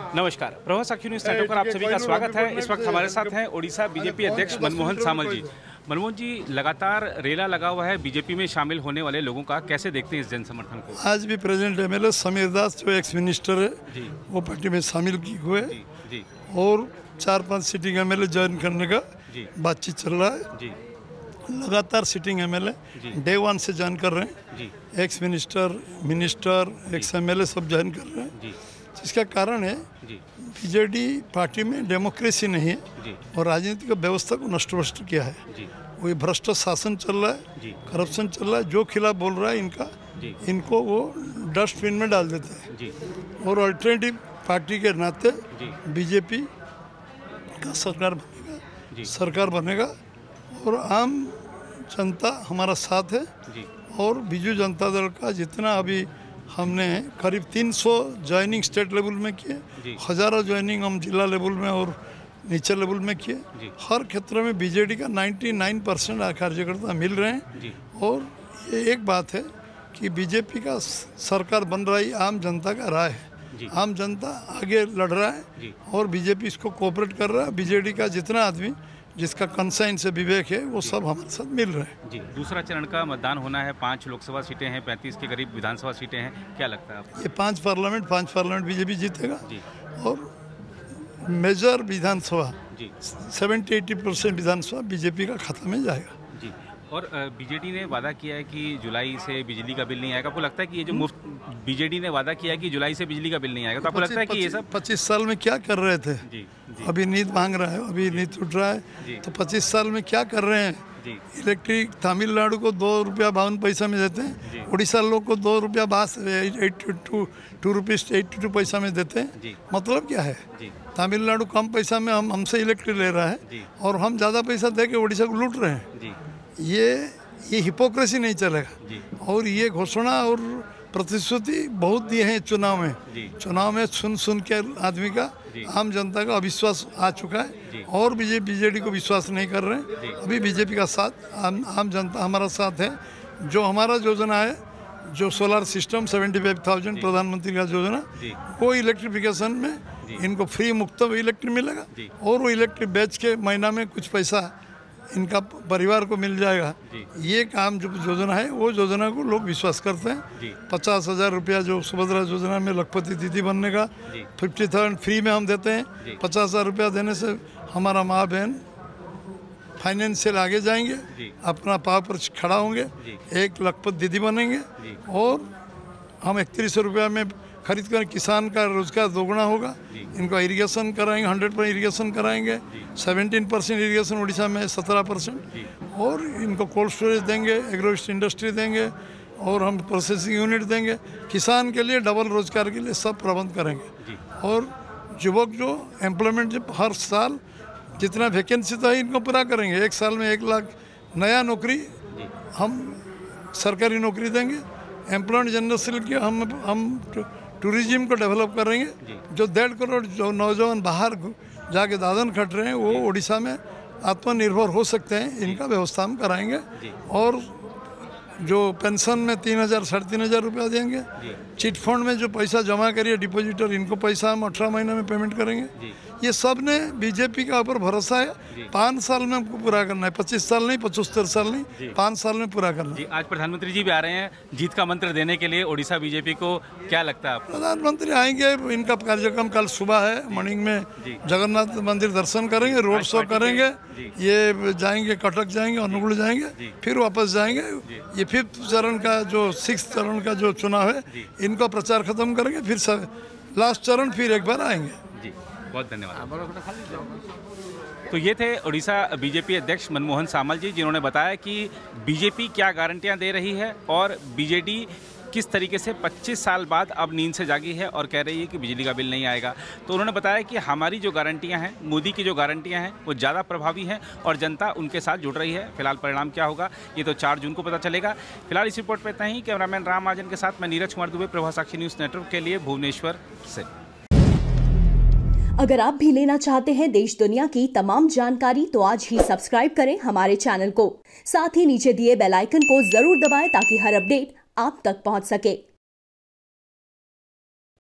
नमस्कार, Prabha Sakshi news network पर आप सभी का स्वागत है। इस वक्त हमारे साथ हैं ओडिशा बीजेपी अध्यक्ष मनमोहन सामल जी। मनमोहन जी, लगातार रेला लगा हुआ है बीजेपी में शामिल होने वाले लोगों का, कैसे देखते हैं इस जन समर्थन को? आज भी प्रेजेंट एमएलए समीर दास जो एक्स मिनिस्टर है वो पार्टी में शामिल हुए और 4-5 सिटिंग एमएलए ज्वाइन करने का बातचीत चल रहा है। लगातार सिटिंग एमएलए डे 1 से ज्वाइन कर रहे हैं। एक्स मिनिस्टर एक्स एमएलए सब ज्वाइन कर रहे हैं। इसका कारण है बीजेडी पार्टी में डेमोक्रेसी नहीं है और राजनीतिक व्यवस्था को नष्ट किया है। वो भ्रष्ट शासन चल रहा है, करप्शन चल रहा है। जो खिलाफ बोल रहा है इनको वो डस्टबिन में डाल देते हैं और अल्टरनेटिव पार्टी के नाते बीजेपी का सरकार बनेगा और आम जनता हमारा साथ है। और बीजू जनता दल का जितना अभी हमने करीब 300 ज्वाइनिंग स्टेट लेवल में किए, हज़ारों ज्वाइनिंग हम जिला लेवल में और नीचे लेवल में किए। हर क्षेत्र में बीजेडी का 99% कार्यकर्ता मिल रहे हैं। और ये एक बात है कि बीजेपी का सरकार बन रही आम जनता का राय है। आम जनता आगे लड़ रहा है और बीजेपी इसको कोऑपरेट कर रहा है। बीजेडी का जितना आदमी जिसका कंसाइन से विवेक है वो सब हमारे साथ मिल रहे हैं। जी, दूसरा चरण का मतदान होना है। 5 लोकसभा सीटें हैं, 35 के करीब विधानसभा सीटें हैं। क्या लगता है आपको? ये 5 पार्लियामेंट बीजेपी जीतेगा और मेजर विधानसभा 70-80% विधानसभा बीजेपी का खाता में जाएगा। जी, और बीजेडी ने वादा किया है कि जुलाई से बिजली का बिल नहीं आएगा। आपको लगता है कि ये जो मुफ्त बीजेडी ने वादा किया है कि जुलाई से बिजली का बिल नहीं आएगा, तो आपको लगता है कि ये सब 25 साल में क्या कर रहे थे? अभी नींद मांग रहा है, अभी नींद उठ रहा है, तो 25 साल में क्या कर रहे हैं? इलेक्ट्रिक तमिलनाडु को 2 रुपया 52 पैसा में देते हैं, उड़ीसा लोग को 2 रुपया 2 रुपीज़ 82 पैसा में देते हैं। मतलब क्या है? तमिलनाडु कम पैसा में हमसे इलेक्ट्रिक ले रहा है और हम ज़्यादा पैसा दे के उड़ीसा को लूट रहे हैं। ये हिपोक्रेसी नहीं चलेगा। और ये घोषणा और प्रतिश्रुति बहुत दिए हैं चुनाव में सुन के आदमी का, आम जनता का अविश्वास आ चुका है और बीजेडी को विश्वास नहीं कर रहे हैं। अभी बीजेपी का साथ, आम जनता हमारा साथ है। जो हमारा योजना है, जो सोलर सिस्टम 75,000 प्रधानमंत्री का योजना, वो इलेक्ट्रिफिकेशन में इनको फ्री मुफ्त इलेक्ट्रिक मिलेगा और वो इलेक्ट्रिक बेच के महीना में कुछ पैसा इनका परिवार को मिल जाएगा। ये काम जो योजना है वो योजना को लोग विश्वास करते हैं। 50,000 रुपया जो सुभद्रा योजना में लखपति दीदी बनने का 50,000 फ्री में हम देते हैं। 50,000 रुपया देने से हमारा माँ बहन फाइनेंशियल आगे जाएंगे, अपना पाँव पर खड़ा होंगे, एक लखपत दीदी बनेंगे और हम 3100 रुपया में खरीद कर किसान का रोजगार दोगुना होगा। इनको इरिगेशन कराएंगे, 100% इरिगेशन कराएंगे, 17% इरिगेशन उड़ीसा में 17% और इनको कोल्ड स्टोरेज देंगे, एग्रो इंडस्ट्री देंगे और हम प्रोसेसिंग यूनिट देंगे। किसान के लिए डबल रोजगार के लिए सब प्रबंध करेंगे। और युवक जो एम्प्लॉयमेंट जब हर साल जितना वैकेंसी था इनको पूरा करेंगे। 1 साल में 1 लाख नया नौकरी हम सरकारी नौकरी देंगे। एम्प्लॉयमेंट जनरेशन की हम टूरिज्म को डेवलप करेंगे। जो 1.5 करोड़ जो नौजवान बाहर जाके दादन खट रहे हैं वो उड़ीसा में आत्मनिर्भर हो सकते हैं, इनका व्यवस्था हम कराएंगे। और जो पेंशन में 3,000 साढ़े 3,000 रुपया देंगे। चिट फंड में जो पैसा जमा करिए डिपॉजिटर, इनको पैसा हम 18 महीने में पेमेंट करेंगे। ये सब ने बीजेपी का ऊपर भरोसा है। 5 साल में हमको पूरा करना है, 25 साल नहीं, 75 साल नहीं, 5 साल में पूरा करना है। आज प्रधानमंत्री जी भी आ रहे हैं जीत का मंत्र देने के लिए ओडिशा बीजेपी को, क्या लगता है आपको? प्रधानमंत्री आएंगे, इनका कार्यक्रम कल सुबह है, मॉर्निंग में जगन्नाथ मंदिर दर्शन करेंगे, रोड शो करेंगे, ये जाएंगे कटक जाएंगे, अनुगुल जाएंगे, फिर वापस जाएंगे। ये 5th चरण का जो 6th चरण का जो चुनाव है इनका प्रचार खत्म करेंगे, फिर लास्ट चरण फिर एक बार आएंगे। जी, बहुत धन्यवाद। तो ये थे ओडिशा बीजेपी अध्यक्ष मनमोहन सामल जी, जिन्होंने बताया कि बीजेपी क्या गारंटियां दे रही है और बीजेडी किस तरीके से 25 साल बाद अब नींद से जागी है और कह रही है कि बिजली का बिल नहीं आएगा। तो उन्होंने बताया कि हमारी जो गारंटियां हैं, मोदी की जो गारंटियां हैं, वो ज़्यादा प्रभावी हैं और जनता उनके साथ जुड़ रही है। फिलहाल परिणाम क्या होगा ये तो 4 जून को पता चलेगा। फिलहाल इस रिपोर्ट पर इतना ही। कैमरामैन राम महाजन के साथ मैं नीरज कुमार दुबे, प्रभा साक्षी न्यूज़ नेटवर्क के लिए भुवनेश्वर से। अगर आप भी लेना चाहते हैं देश दुनिया की तमाम जानकारी तो आज ही सब्सक्राइब करें हमारे चैनल को। साथ ही नीचे दिए बेल आइकन को जरूर दबाएं ताकि हर अपडेट आप तक पहुंच सके।